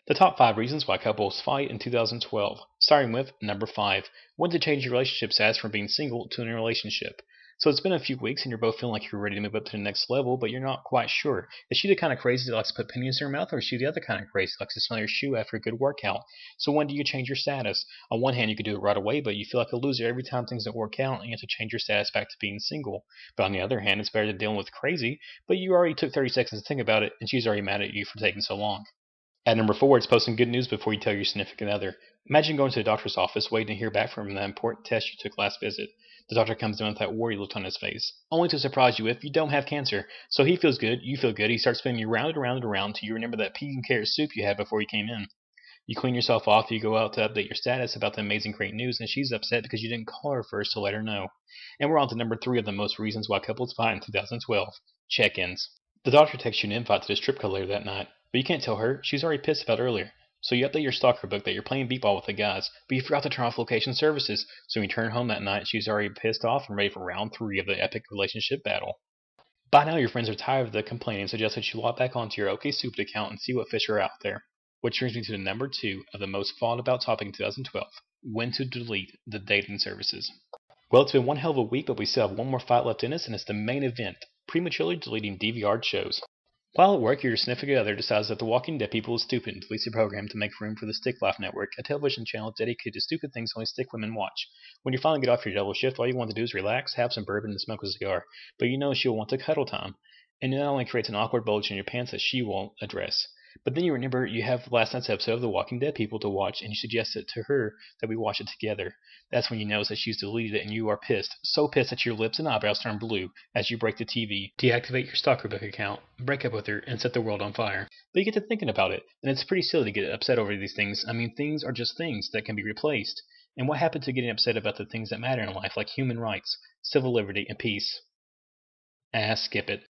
The top 5 reasons why couples fight in 2012. Starting with number 5. When to change your relationship status from being single to in a relationship. So it's been a few weeks and you're both feeling like you're ready to move up to the next level, but you're not quite sure. Is she the kind of crazy that likes to put pennies in her mouth, or is she the other kind of crazy that likes to smell your shoe after a good workout? So when do you change your status? On one hand, you could do it right away, but you feel like a loser every time things don't work out and you have to change your status back to being single. But on the other hand, it's better than dealing with crazy, but you already took 30 seconds to think about it and she's already mad at you for taking so long. At number 4, it's posting good news before you tell your significant other. Imagine going to the doctor's office waiting to hear back from him that important test you took last visit. The doctor comes in with that worried look on his face, only to surprise you with you don't have cancer. So he feels good, you feel good, he starts spinning you round and round and around till you remember that pea and carrot soup you had before you came in. You clean yourself off, you go out to update your status about the amazing great news, and she's upset because you didn't call her first to let her know. And we're on to number 3 of the most reasons why couples fight in 2012. Check-ins. The doctor texts you an invite to the strip club later that night, but you can't tell her, she's already pissed about earlier. So you update your stalker book that you're playing beatball with the guys, but you forgot to turn off location services, so when you turn home that night, she's already pissed off and ready for round 3 of the epic relationship battle. By now your friends are tired of the complaining and suggest that you log back onto your OkCupid account and see what fish are out there. Which brings me to the number 2 of the most fought about topic in 2012, when to delete the dating services. Well, it's been one hell of a week, but we still have one more fight left in us, and it's the main event, prematurely deleting DVR'd shows. While at work, your significant other decides that The Walking Dead people is stupid and deletes the program to make room for the Stick Life Network, a television channel dedicated to stupid things only stick women watch. When you finally get off your double shift, all you want to do is relax, have some bourbon, and smoke a cigar, but you know she'll want to cuddle time. And it not only creates an awkward bulge in your pants that she won't address, but then you remember you have last night's episode of The Walking Dead people to watch, and you suggest it to her that we watch it together. That's when you notice that she's deleted it and you are pissed. So pissed that your lips and eyebrows turn blue as you break the TV, deactivate your stalker book account, break up with her, and set the world on fire. But you get to thinking about it, and it's pretty silly to get upset over these things. I mean, things are just things that can be replaced. And what happened to getting upset about the things that matter in life, like human rights, civil liberty, and peace? Skip it.